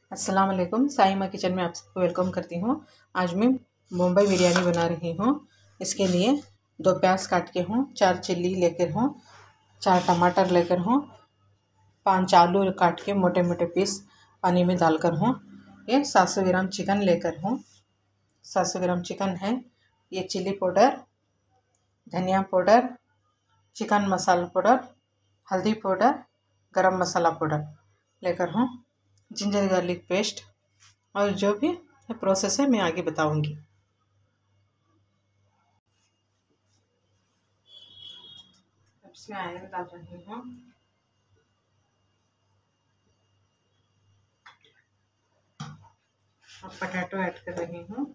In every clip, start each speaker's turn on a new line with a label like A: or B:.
A: अस्सलाम वालेकुम। साई माँ किचन में आप सबको वेलकम करती हूँ। आज मैं मुंबई बिरयानी बना रही हूँ। इसके लिए 2 प्याज काट के हूँ, 4 चिल्ली लेकर हूँ, 4 टमाटर लेकर हूँ, 5 आलू काट के मोटे मोटे पीस पानी में डालकर हूँ। ये 700 ग्राम चिकन लेकर हूँ। 700 ग्राम चिकन है। ये चिल्ली पाउडर, धनिया पाउडर, चिकन मसाला पाउडर, हल्दी पाउडर, गरम मसाला पाउडर लेकर हूँ। जिंजर गार्लिक पेस्ट और जो भी प्रोसेस है मैं आगे बताऊंगी। इसमें आयरन डाल रही हूँ। अब पोटैटो ऐड कर रही हूँ।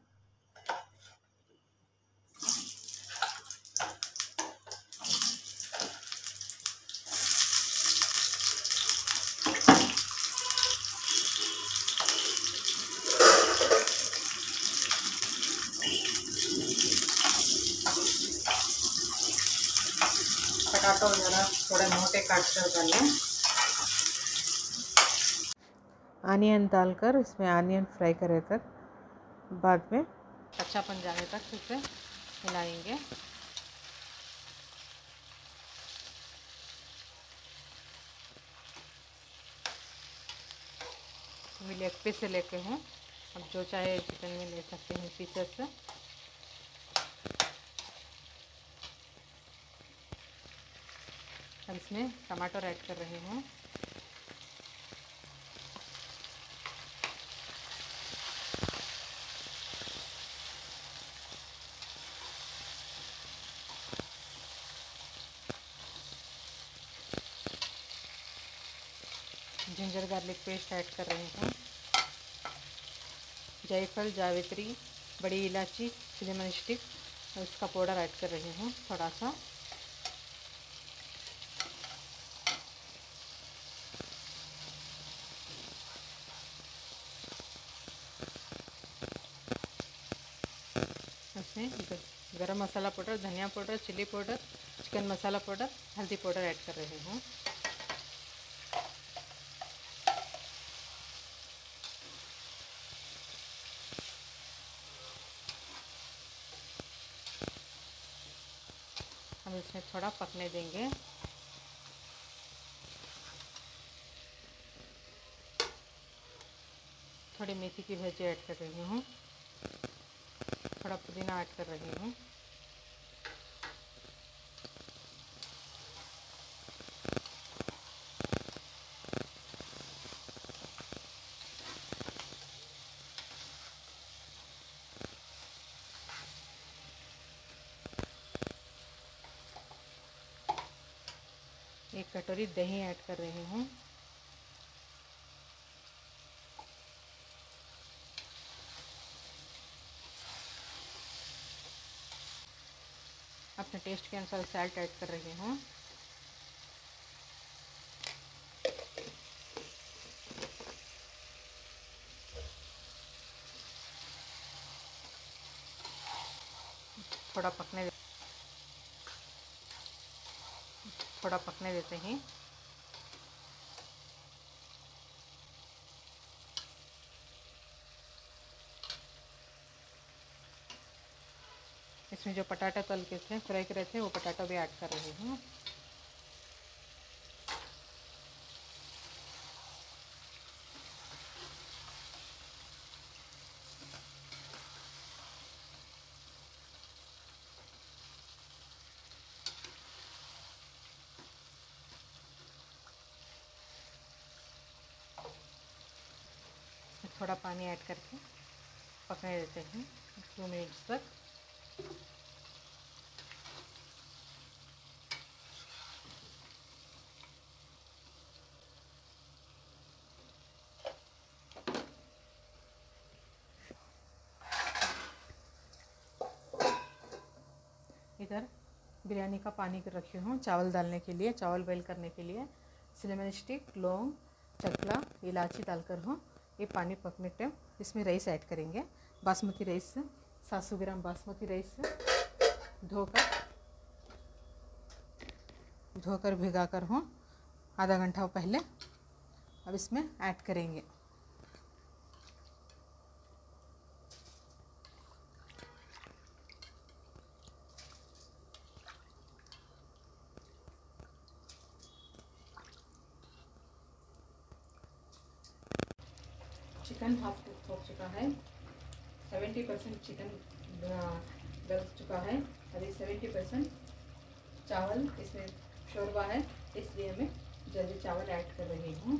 A: पोटैटो ज़रा थोड़े मोटे काट कर डालें। आनियन डालकर इसमें आनियन फ्राई कर बाद में कच्चापन जाने तक इसे हिलाएंगे। मैं लेग पीस से लेके हूँ। अब जो चाहे चिकन में ले सकते हैं पीसेस से। अब इसमें टमाटर ऐड कर रही हूँ। जिंजर गार्लिक पेस्ट ऐड कर रही हूँ। जायफल, जावित्री, बड़ी इलायची, सिनेमन स्टिक और इसका पाउडर ऐड कर रही हूँ थोड़ा सा। इसमें गरम मसाला पाउडर, धनिया powder, chilli powder, chicken masala powder, हल्दी पाउडर ऐड कर रही हूँ। हम इसमें थोड़ा पकने देंगे। थोड़ी मेथी की भजी ऐड कर रही हूँ। थोड़ा पुदीना ऐड कर रही हूँ। एक कटोरी दही ऐड कर रही हूँ। अपने टेस्ट के अनुसार साल्ट ऐड कर रही हूँ। थोड़ा पकने देते हैं। इसमें जो पटाटा तल के थे, फ्राई करे थे, वो पटाटा भी ऐड कर रही हूँ। थोड़ा पानी ऐड करके पकने देते हैं 2 मिनट्स तक। इधर बिरयानी का पानी रखी हूँ चावल डालने के लिए, चावल बॉईल करने के लिए। सिनेमन स्टिक, लौंग, चकला, इलायची डालकर हूँ। ये पानी पकने टाइम इसमें राइस ऐड करेंगे। Basmati rice 700 gram basmati rice धोकर भिगा कर हूँ आधा घंटा पहले। अब इसमें ऐड करेंगे। चिकन हाफ कुक हो चुका है, 70% चिकन गल चुका है। अभी 70% चावल इसमें शोरबा है, इसलिए मैं जल्दी चावल ऐड कर रही हूँ।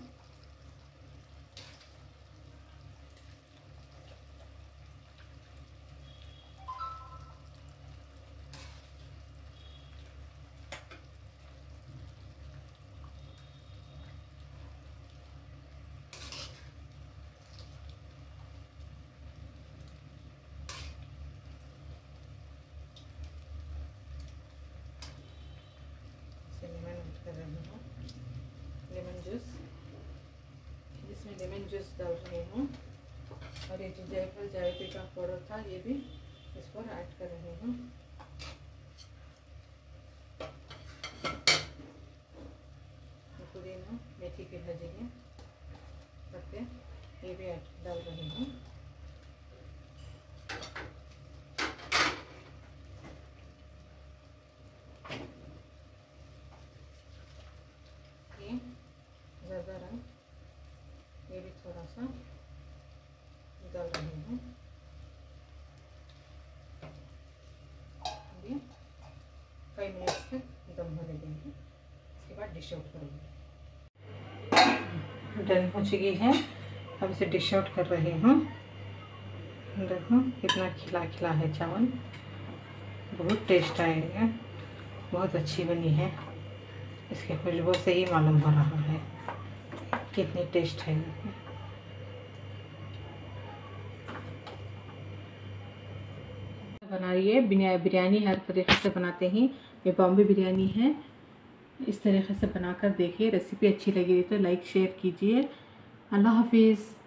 A: लेमन ऐड कर रही हूँ, लेमन जूस, इसमें लेमन जूस डाल रही हूँ। और ये जो जायफल जावित्री का पाउडर था ये भी इस पर ऐड कर रही हूँ। पुदीना मेथी की भाजी के पत्ते ये भी ऐड डाल रही हूँ। ये ज़्यादा रंग ये भी थोड़ा सा डाल रही हूँ। अभी 5 मिनट तक दम होने देंगे, इसके बाद डिश आउट करूँगी। डन हो चुकी है, अब इसे डिश आउट कर रही हूँ। देखो कितना खिला खिला है चावल, बहुत टेस्ट आएगा, बहुत अच्छी बनी है। इसके खुशबू से ही मालूम हो रहा है कितनी टेस्ट है। बनाइए, बिरयानी हर तरीके से बनाते हैं, ये बॉम्बे बिरयानी है। इस तरीके से बनाकर देखिए। रेसिपी अच्छी लगी तो लाइक शेयर कीजिए। अल्लाह हाफिज़।